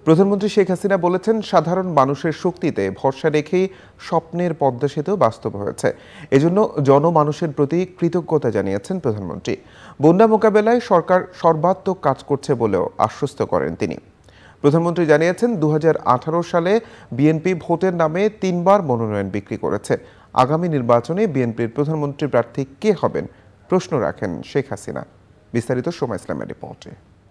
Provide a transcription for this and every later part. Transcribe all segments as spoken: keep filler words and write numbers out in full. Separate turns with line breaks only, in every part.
প্রধানমন্ত্রী শেখ হাসিনা বলেছেন, সাধারণ মানুষের শক্তিতে ভরসা রেখেই স্বপ্নের পদ্মা সেতু বাস্তব হয়েছে। এজন্য জনমানুষের প্রতি কৃতজ্ঞতা জানিয়েছেন প্রধানমন্ত্রী। বন্যা মোকাবেলায় সরকার সর্বাত্মক কাজ করছে বলেও আশ্বস্ত করেন তিনি। প্রধানমন্ত্রী জানিয়েছেন, দু হাজার আঠারো সালে বিএনপি ভোটের নামে তিনবার মনোনয়ন বিক্রি করেছে। আগামী নির্বাচনে বিএনপির প্রধানমন্ত্রী প্রার্থী কে হবেন প্রশ্ন রাখেন শেখ হাসিনা। বিস্তারিত সময় ইসলামের রিপোর্টে।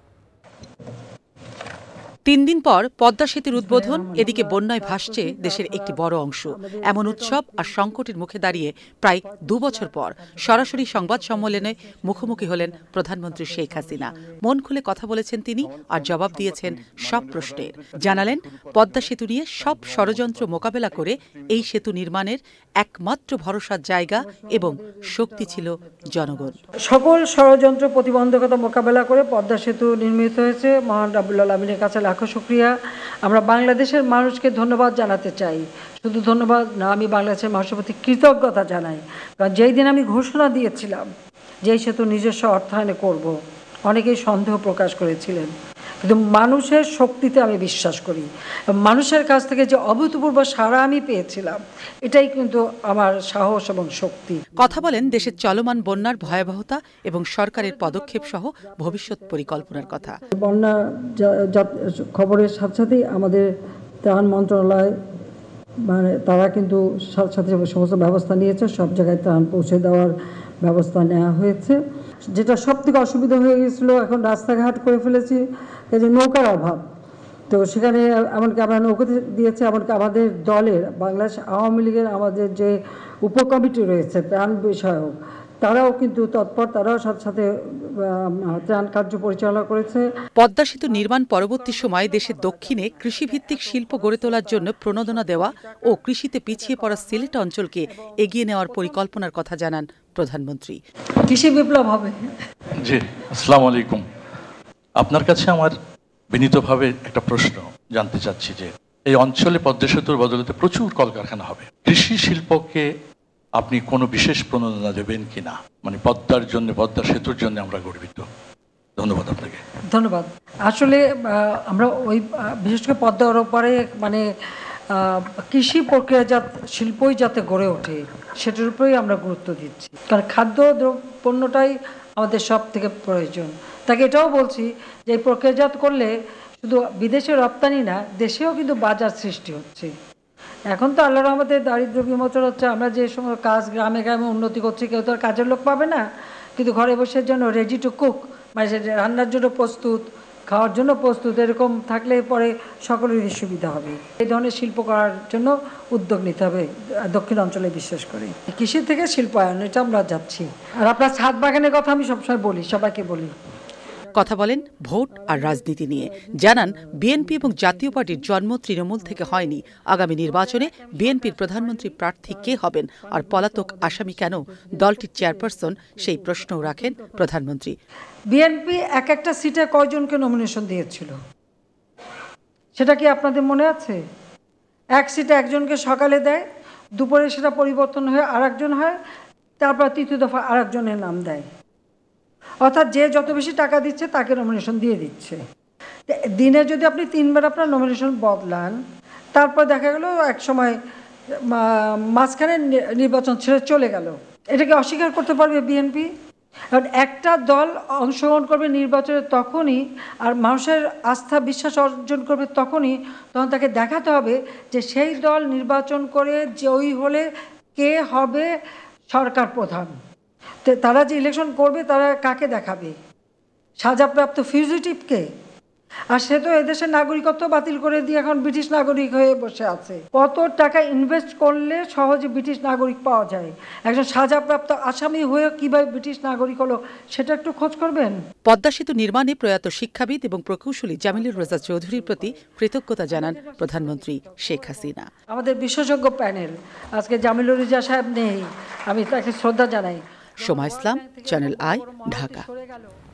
তিন দিন পর পদ্মা সেতুর উদ্বোধন, এদিকে বন্যায় ভাসছে দেশের একটি বড় অংশ। এমন উৎসব আর সংকটের মুখে দাঁড়িয়ে প্রায় দু বছর পর সরাসরি সংবাদ সম্মেলনে মুখোমুখি হলেন প্রধানমন্ত্রী শেখ হাসিনা। মন খুলে কথা বলেছেন তিনি, আর জবাব দিয়েছেন সব প্রশ্নের। জানালেন, পদ্মা সেতু নিয়ে সব ষড়যন্ত্র মোকাবেলা করে এই সেতু নির্মাণের একমাত্র ভরসার জায়গা এবং শক্তি ছিল জনগণ।
সকল ষড়যন্ত্র প্রতিবন্ধকতা মোকাবেলা করে পদ্মা সেতু নির্মিত হয়েছে। মহান রাব্বুল আলামিনের কাছে লাখো শুকরিয়া। আমরা বাংলাদেশের মানুষকে ধন্যবাদ জানাতে চাই। শুধু ধন্যবাদ না, আমি বাংলাদেশের মানুষের প্রতি কৃতজ্ঞতা জানাই। কারণ যেই দিন আমি ঘোষণা দিয়েছিলাম যে এই সেতু নিজস্ব অর্থায়নে করব, অনেকেই সন্দেহ প্রকাশ করেছিলেন, কিন্তু মানুষের শক্তিতে আমি বিশ্বাস করি। মানুষের কাছ থেকে যে অভূতপূর্ব সাড়া আমি পেয়েছিলাম, এটাই কিন্তু আমার সাহস এবং শক্তি।
কথা বলেন দেশের চলমান বন্যার ভয়াবহতা এবং সরকারের পদক্ষেপ সহ ভবিষ্যৎ পরিকল্পনার কথা।
বন্যা খবরের সাথে সাথেই আমাদের ত্রাণ মন্ত্রণালয় মানে তারা কিন্তু সাথে সাথে সমস্ত ব্যবস্থা নিয়েছে, সব জায়গায় ত্রাণ পৌঁছে দেওয়ার ব্যবস্থা নেওয়া হয়েছে। যেটা সব থেকে অসুবিধা হয়ে গেছিলো, এখন রাস্তাঘাট করে ফেলেছি, এই যে নৌকার অভাব, তো সেখানে এমনকি আমরা নৌকা দিয়েছি। এমনকি আমাদের দলের বাংলাদেশ আওয়ামী লীগের আমাদের যে উপকমিটি রয়েছে ত্রাণ বিষয়ক, তারাও কিন্তু তৎপর, তারাও সাথে সাথে ত্রাণ কার্য পরিচালনা করেছে।
পদ্মা সেতু নির্মাণ পরবর্তী সময়ে দেশের দক্ষিণে কৃষিভিত্তিক শিল্প গড়ে তোলার জন্য প্রণোদনা দেওয়া ও কৃষিতে পিছিয়ে পড়া সিলেট অঞ্চলকে এগিয়ে নেওয়ার পরিকল্পনার কথা জানান প্রধানমন্ত্রী।
কৃষি বিপ্লব হবে।
জি, আসসালামু আলাইকুম। আপনার কাছে আমার বিনীতভাবে একটা প্রশ্ন জানতে চাচ্ছি যে এই অঞ্চলে পদ্মা সেতুর বদলে প্রচুর কলকারখানা হবে, কৃষি শিল্পকে আপনি কোনো বিশেষ প্রণোদনা দেবেন কিনা? মানে পদ্মার জন্য, পদ্মা সেতুর জন্য আমরা গর্বিত। ধন্যবাদ আপনাকে।
ধন্যবাদ। আসলে আমরা ওই বিশেষ করে পদ্মার ওপারে মানে কৃষি প্রক্রিয়াজাত শিল্পই যাতে গড়ে ওঠে সেটার উপরেই আমরা গুরুত্ব দিচ্ছি। কারণ খাদ্য পণ্যটাই আমাদের সব থেকে প্রয়োজন। তাকে এটাও বলছি যে এই প্রক্রিয়াজাত করলে শুধু বিদেশে রপ্তানি না, দেশেও কিন্তু বাজার সৃষ্টি হচ্ছে। এখন তো আল্লাহর রহমতে দারিদ্র্য বিমোচন হচ্ছে, আমরা যে সময় কাজ গ্রামে গ্রামে উন্নতি করছি, কেউ তো আর কাজের লোক পাবে না, কিন্তু ঘরে বসে জন্য রেডি টু কুক, মানে রান্নার জন্য প্রস্তুত, খাওয়ার জন্য প্রস্তুত, এরকম থাকলে পরে সকলেরই সুবিধা হবে। এই ধরনের শিল্প করার জন্য উদ্যোগ নিতে হবে দক্ষিণ অঞ্চলে, বিশেষ করে কৃষি থেকে শিল্পায়ন, এটা আমরা যাচ্ছি। আর আপনার ছাদ বাগানের কথা আমি সবসময় বলি, সবাইকে বলি।
কথা বলেন ভোট আর রাজনীতি নিয়ে। জানান, বিএনপি এবং জাতীয় পার্টির জন্ম তৃণমূল থেকে হয়নি। আগামী নির্বাচনে বিএনপির প্রধানমন্ত্রী প্রার্থী কে হবেন আর পলাতক আসামি কেন দলটির চেয়ারপারসন, সেই প্রশ্নও রাখেন প্রধানমন্ত্রী।
বিএনপি এক একটা সিটে কয়জনকে নমিনেশন দিয়েছিল সেটা কি আপনাদের মনে আছে? এক সিটে একজনকে সকালে দেয়, দুপুরে সেটা পরিবর্তন হয়ে আর একজন হয়, তারপর তৃতীয় দফা আর একজনের নাম দেয়। অর্থাৎ যে যত বেশি টাকা দিচ্ছে তাকে নমিনেশন দিয়ে দিচ্ছে। দিনে যদি আপনি তিনবার আপনার নমিনেশন বদলান, তারপর দেখা গেল এক সময় মাঝখানে নির্বাচন ছেড়ে চলে গেল, এটাকে অস্বীকার করতে পারবে বিএনপি? কারণ একটা দল অংশগ্রহণ করবে নির্বাচনে তখনই, আর মানুষের আস্থা বিশ্বাস অর্জন করবে তখনই, তখন তাকে দেখাতে হবে যে সেই দল নির্বাচন করে জয়ী হলে কে হবে সরকার প্রধান। তারা যে ইলেকশন করবে তারা কাকে দেখাবে? সাজাপ্রাপ্ত ফিউজিটিভকে? আর সে তো এদেশের নাগরিকত্ব বাতিল করে দিয়ে এখন ব্রিটিশ নাগরিক হয়ে বসে আছে। কত টাকা ইনভেস্ট করলে সহজে ব্রিটিশ নাগরিক পাওয়া যায়? একজন সাজাপ্রাপ্ত আসামি হয়ে কিভাবে ব্রিটিশ নাগরিক হলো সেটা একটু খোঁজ করবেন।
পদ্মা সেতু নির্মাণে প্রয়াত শিক্ষাবিদ এবং প্রকৌশলী জামিলুর রেজা চৌধুরীর প্রতি কৃতজ্ঞতা জানান প্রধানমন্ত্রী শেখ হাসিনা।
আমাদের বিশেষজ্ঞ প্যানেল, আজকে জামিলুর রেজা সাহেব নেই, আমি তাকে শ্রদ্ধা জানাই।
সময় ইসলাম, চ্যানেল আই, ঢাকা।